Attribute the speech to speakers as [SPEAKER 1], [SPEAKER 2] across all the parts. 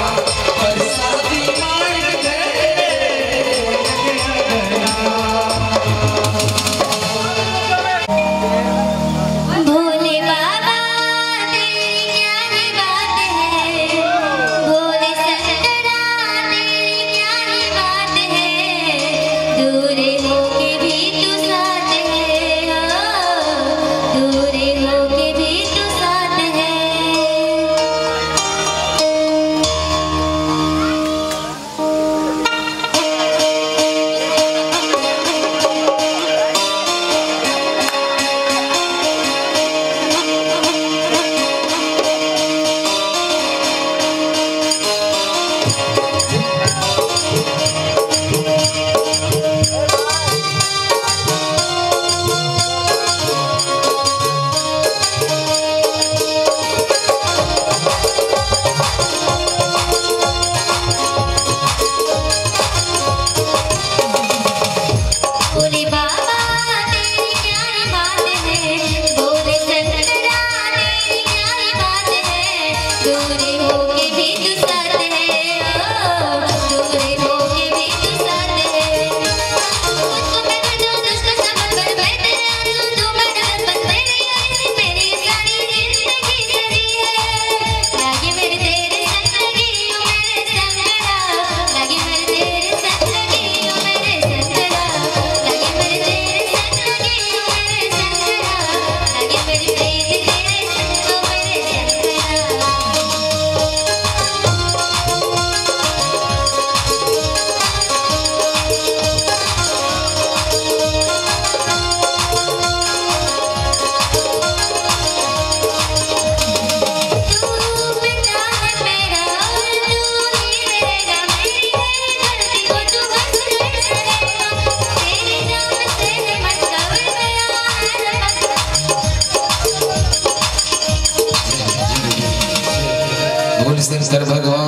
[SPEAKER 1] शंकर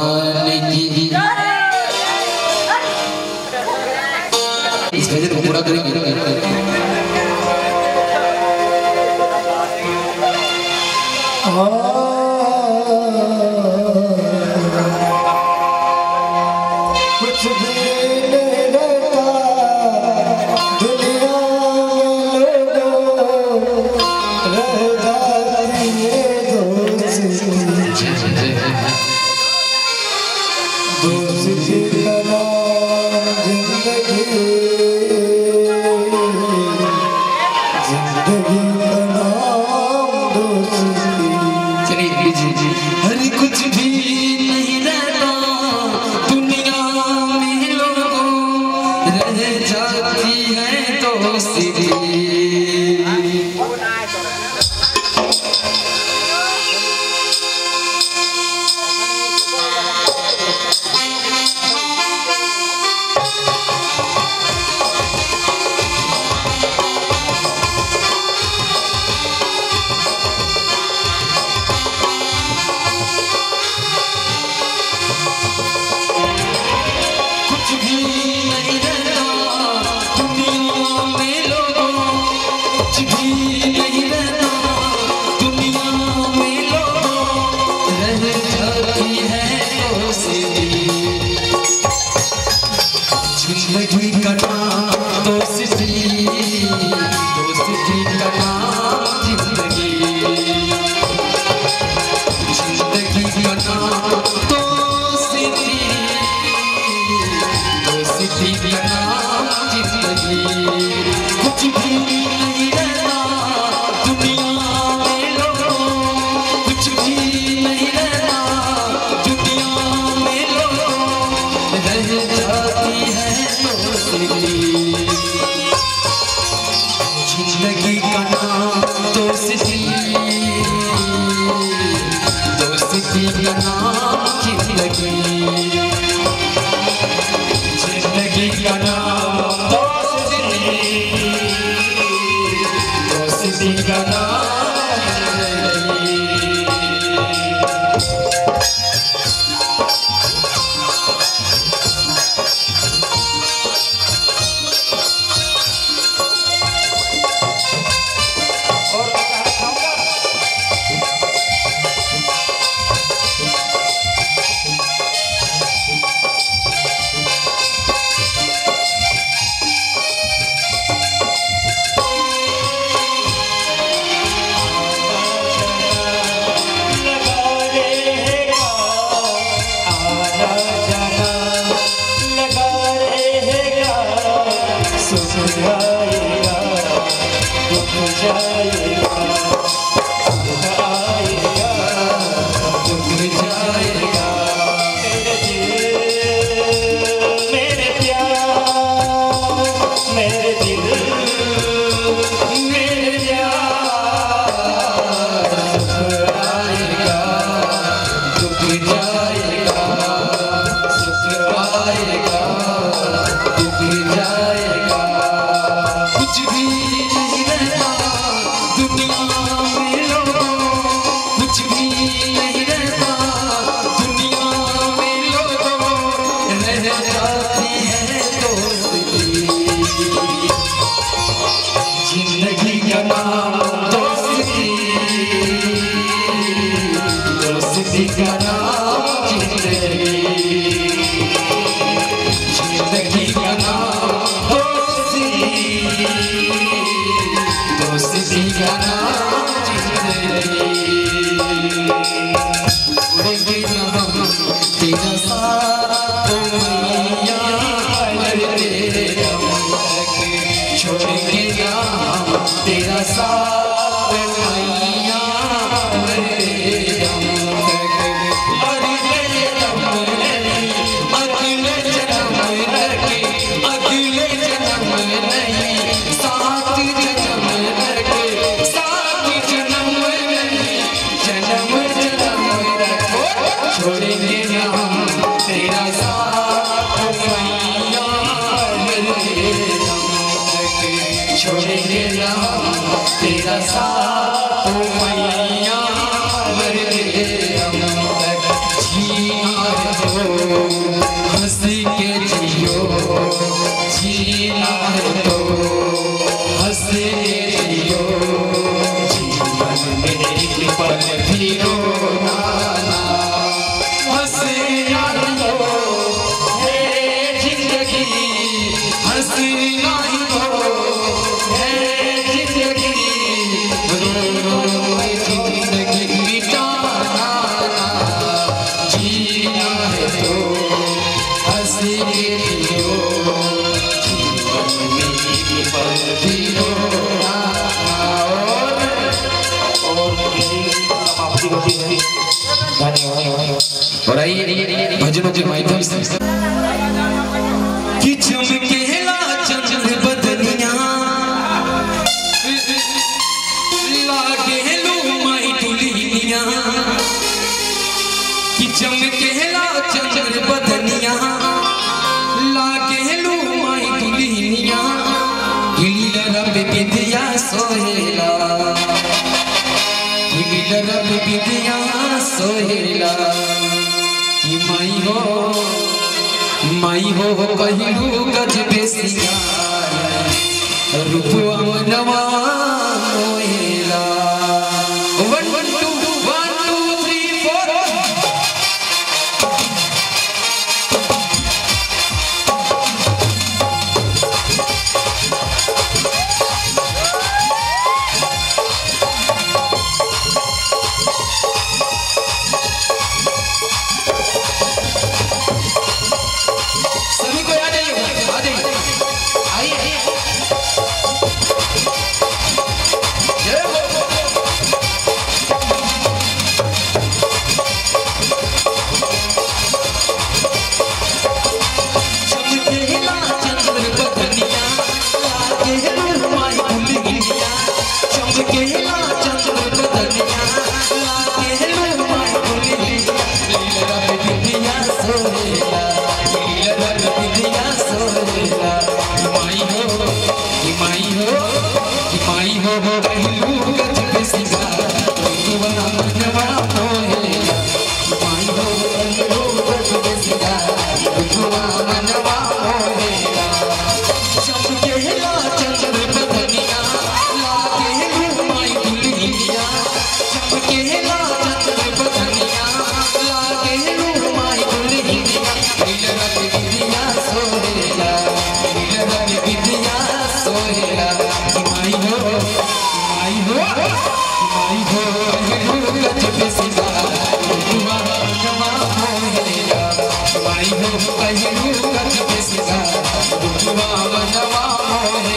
[SPEAKER 1] भगवान की इस भजन को पूरा करेंगे।
[SPEAKER 2] कुछ भी नहीं रहता दुनिया में लोगों रह जाती है दोस्ती दोस्ती का नाम जिंदगी जिंदगी का नाम दोस्ती।
[SPEAKER 1] चलिए जी हर कुछ भी नहीं रहता दुनिया में लोगों रह जाती है दोस्ती।
[SPEAKER 2] सुख आएगा दुख जाएगा सुख आएगा दुख जाएगा मेरे दिल मेरे प्यार मेरे दिल मेरे प्यार सुख आएगा दुख जाएगा सुख आएगा दुख जाएगा कुछ भी नहीं रहता दुनिया में लोगों कुछ भी नहीं रहता दुनिया में लोगों रह जाती है दोस्ती जिंदगी का नाम दोस्ती दोस्ती का नाम जिंदगी जिंदगी का नाम दोस्ती दोस्ती का नाम जिंदगी उड़ेंगे न हम तेरा साथ मैया मरते दम तक छोड़ेंगे न हम तेरा साथ मैया मरते दम तक मरते दम नहीं अगले जन्म नहीं अगले जन्म नहीं सात जन्म रखे सात जन्म नहीं जन्म जन्म रखो छोड़ेंगे न हम तेरा साथ मैया मरते दम तक छोड़ेंगे न हम तेरा साथ मैया मरते दम तक जीना है तो हंस के जियो जीना है तो हंस के जियो जीवन में एक पल भी रोना ना हंसना ही तो है जिंदगी हंसना ही तो है जिंदगी रो रो जिंदगी बिताना ना जीना है तो हंस के जियो जीवन में एक पल भी रोना और समाप्ति होती है धन्यवाद
[SPEAKER 1] और आइए भजनों के माध्यम से कि चमकेला चंद्र बदनिया लागे लो माई दुल्हनिया कि चमकेला चंद्र बदनिया लागे लो माई दुल्हनिया गिलीला रब विद्या सोहेला गिलीला रब विद्या सोहेला कि माई हो कहिलू गजबे सिंगार रूपवा मनवा मोहेला 1 2 3 4 सभी को आ जाइए आइए जय हो चमकेला चंद्र बदनिया लागे लो माई दुल्हनिया चमकेला चंद्र बदनिया लागे लो माई दुल्हनिया लीला रब विद्या सोहेला लीला रब विद्या सोहेला माई हो कहलू गजबे सिंगार रूपवा मनवा मोहेला माई हो कहलू गजबे सिंगार रूपवा मनवा मोहेला चमकेला चंद्र बदनिया लागे लो माई दुल्हनिया चमकेला चंद्र बदनिया लागे लो माई दुल्हनिया लीला रब विद्या सोहेला लीला रब विद्या सोहेला माई हो गजबे सिंगार रूपवा मनवा मोहेला माई हो कहलू गजबे सिंगार रूपवा मनवा मोहेला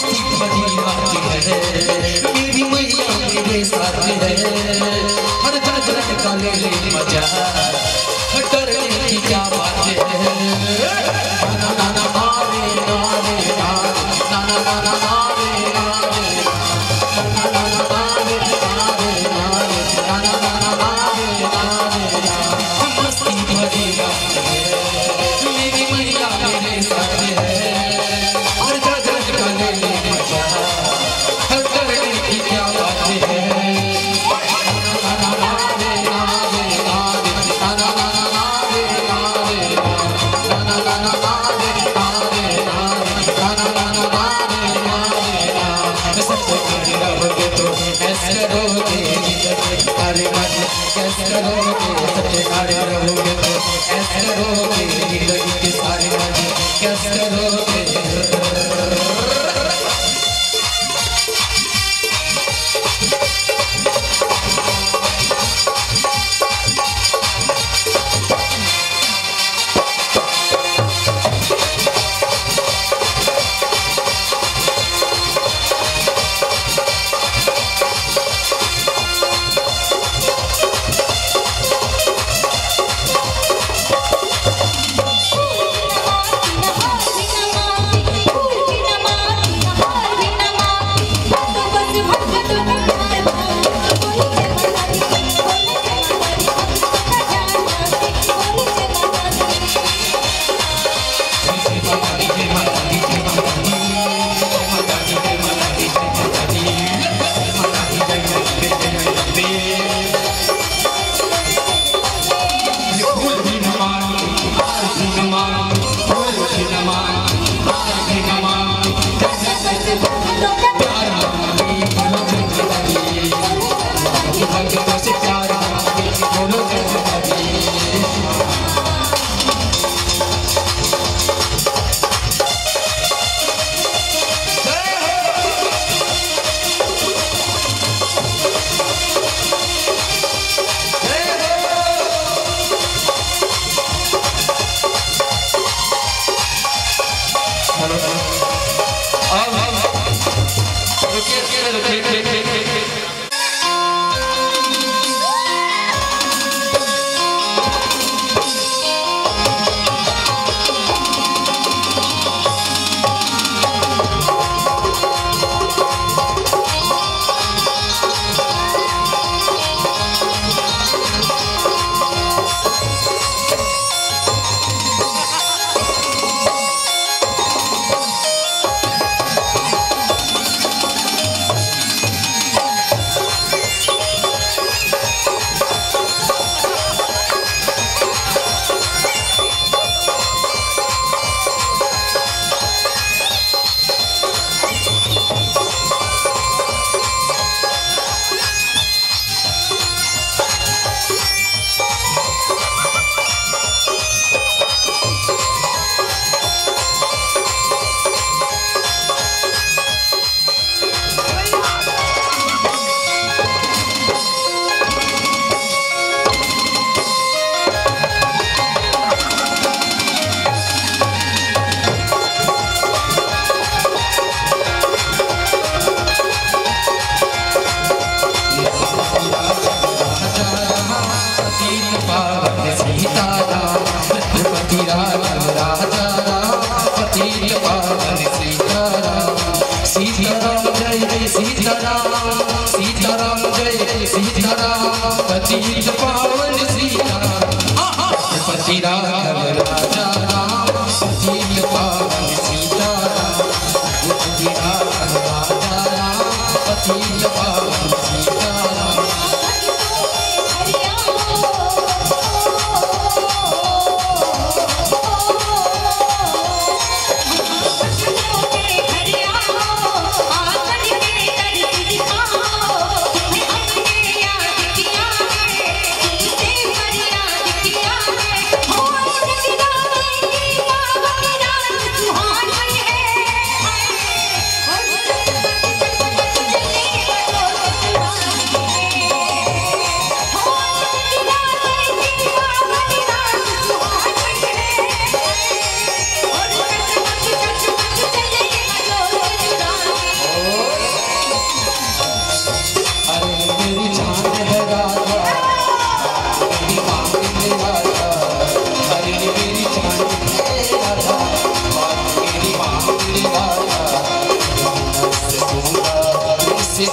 [SPEAKER 1] मस्ती भरी रात है मेरी मैया मेरे साथ है हर धड़कन का ले ले मजा डरने की क्या बात है ना ना ना मारे नारे ना ना ना ना मारे नारे ना ना ना मारे नारे ना ना ना मारे नारे मस्ती भरी रात है मेरी मैया मेरे साथ है हर धड़कन का ले ले मजा डरने की क्या बात है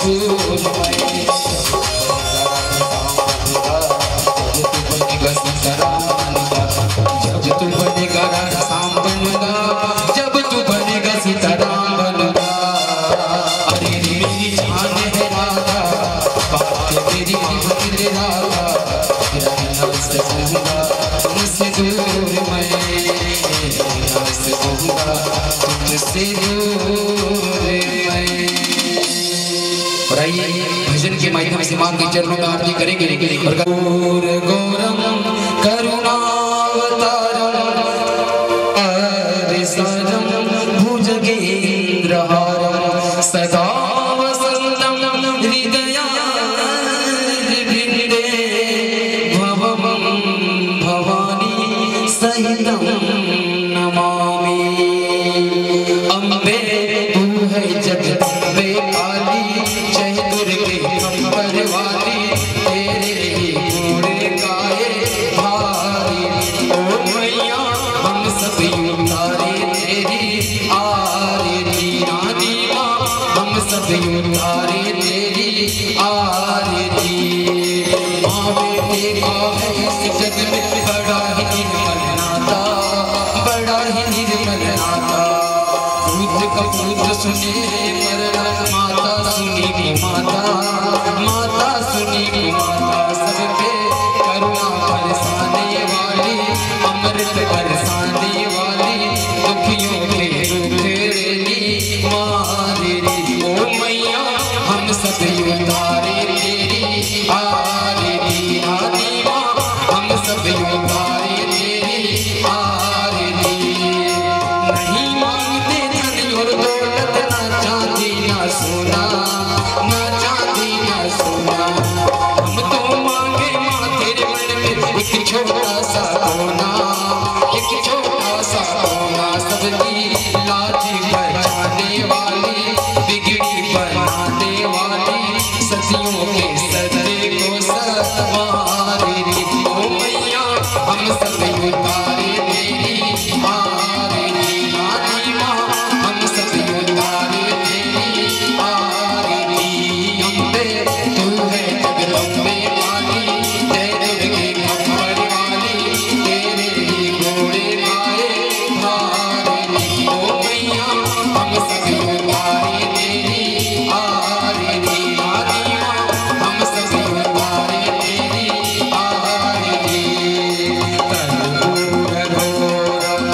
[SPEAKER 1] सूरमयी जब तू बनेगा राम बनूंगा, जब तू बनेगा सीताराम बनूंगा। अरे मेरी जान है राधा, बात मेरी तेरे राधा, तुमसे कहूँगा तुमसे दूर मैं, तुमसे कहूँगा तुमसे दूर मैं। और आइए भजन के माध्यम से मां के चरणों में आरती करेंगे। और गौर गौरम करुणावतारम अरिसरम भुजगेन्द्रहारम सदा वसंतम हृदयारविंदे भवम भवानी सहितं नमामि। अम्बे तू है जगदम्बे काली, जय दुर्गे अम्बर वाली, तेरे ही गुण गाए भारी। ओ मैया हम सब उतारे तेरी आरती, रानी माँ हम सब उतारे तेरी आरती। माँ बेटे का है इस जग में बड़ा ही निर्मल नाता, बड़ा ही निर्मल नाता। दूध कपूर सुने पर माता सुनी की माता, माता सुनी की माता। सबके करुणा बरसाने वाली, अमृत बरसाने वाली, दुखियों के दुख रेली मारेली। ओ मैया हम सब उतारे तेरी आरती, रानी माँ हम सब उतारे तेरी आरती। नहीं मांगते धन और दौलत, ना चांदी ना सोना, ना चांदी ना सोना। हम तो मांगे माँ तेरे मन में एक छोटा सा कोना, एक छोटा सा कोना। सबकी लाज बचाने वाली, बिगड़ी बनाने वाली, सदियों के सदे को संवारेली। ओ मैया हम सब उतारे तेरी आरती, रानी माँ हम सब उतारे तेरी आरती। अम्बे तू है जगदम्बे वाली, जय दुर्गे अम्बर वाली, तेरे ही गुण गाए भारी। ओ मैया हम सब उतारे तेरी आरती, रानी माँ हम सब उतारे तेरी आरती। कर्पूर घोरम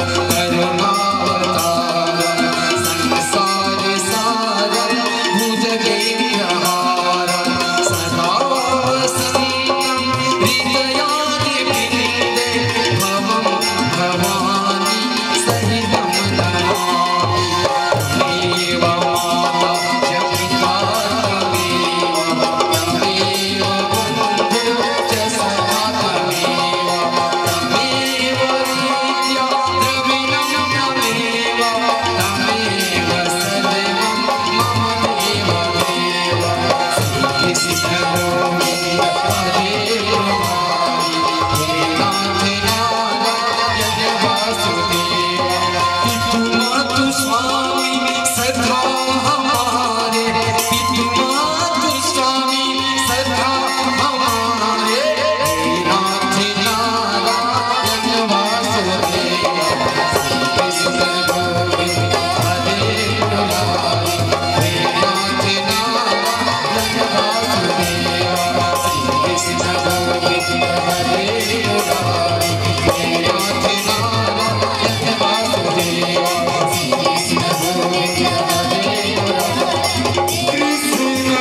[SPEAKER 1] करुणावतारम संसार सारम भुजगेन्द्रहारम सदा वसंतम हृदयारविंदे भवम भवानी सहितं नमामि। तमेव माता च पिता तमेव, तमेव बन्धु च सखा तमेव, तमेव विद्या द्रविणं तमेव, तमेव सर्वं मम देव देव। श्रीकृष्णगोविन्द हरे मुरारी, हे नाथ नारायण वासुदेव। पितु मातु स्वामी सखा हमारे, पितु मातु स्वामी सखा हमारे, हे नाथ नारायण वासुदेव। श्रीकृष्णगोविन्द हरे मुरारी, हे नाथ नारायण वासुदेव। श्रीकृष्णगोविन्द हरे मुरारी, हे नाथ नारायण वासुदेव। श्रीकृष्णगोविन्द हरे मुरारी, कृष्ण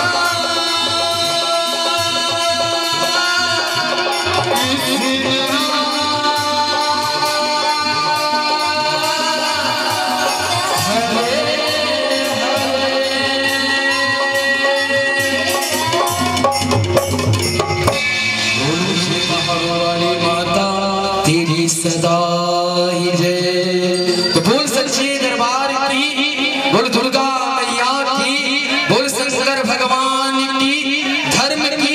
[SPEAKER 1] माता तेरी सदा ही जय। तो बोल सच्चे दरबार की, बोल दुर्गा मैया की, बोल शंकर भगवान की, धर्म की